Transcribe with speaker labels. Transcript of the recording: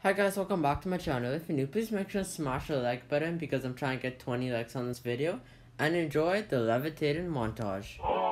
Speaker 1: Hi guys, welcome back to my channel. If you're new, please make sure to smash the like button because I'm trying to get 20 likes on this video. And enjoy the levitating montage.